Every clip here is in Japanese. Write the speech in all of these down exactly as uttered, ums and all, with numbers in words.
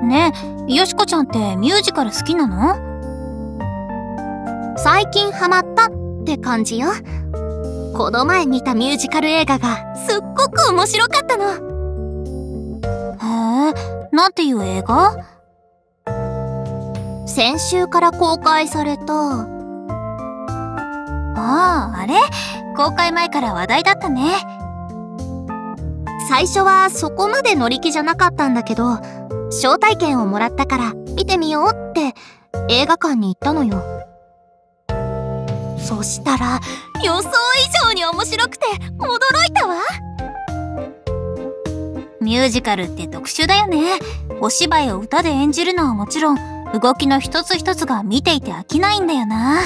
ねえ、よしこちゃんってミュージカル好きなの？ 最近ハマったって感じよ。この前見たミュージカル映画がすっごく面白かったの。 へえ、なんていう映画？ 先週から公開された。 ああ、あれ？公開前から話題だったね。 最初はそこまで乗り気じゃなかったんだけど、招待券をもらったから見てみようって映画館に行ったのよ。そしたら予想以上に面白くて驚いたわ。 ミュージカルって特殊だよね。お芝居を歌で演じるのはもちろん、動きの一つ一つが見ていて飽きないんだよな。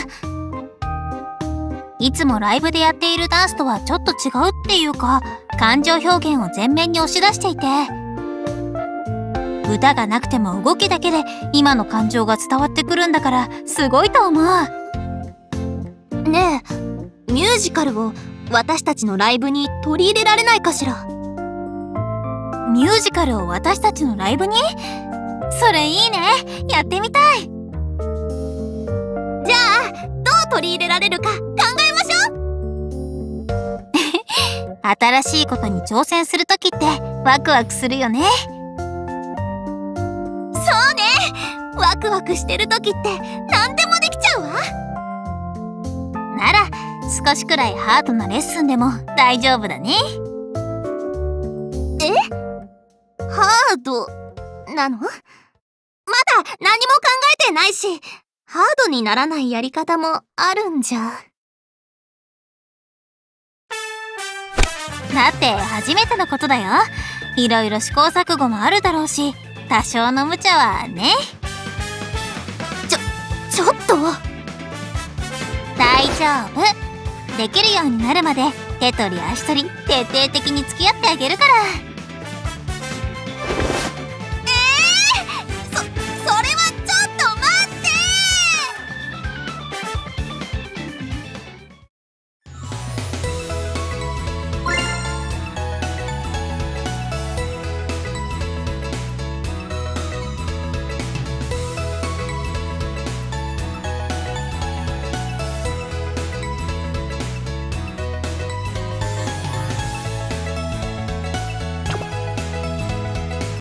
いつもライブでやっているダンスとはちょっと違うっていうか、感情表現を前面に押し出していて、歌がなくても動きだけで今の感情が伝わってくるんだからすごいと思う。 ねえ、ミュージカルを私たちのライブに取り入れられないかしら。 ミュージカルを私たちのライブに？それいいね。やってみたい。 じゃあどう取り入れられるか考えましょう新しいことに挑戦するときってワクワクするよね。 そうね、ワクワクしてるときって何でもできちゃうわ。 なら少しくらいハードなレッスンでも大丈夫だね。 え？ハードなの？まだ何も考えてないし、ハードにならないやり方もあるんじゃ。 だって初めてのことだよ。いろいろ試行錯誤もあるだろうし、多少の無茶はね。 ちょ、ちょっと。 大丈夫。できるようになるまで手取り足取り徹底的に付き合ってあげるから。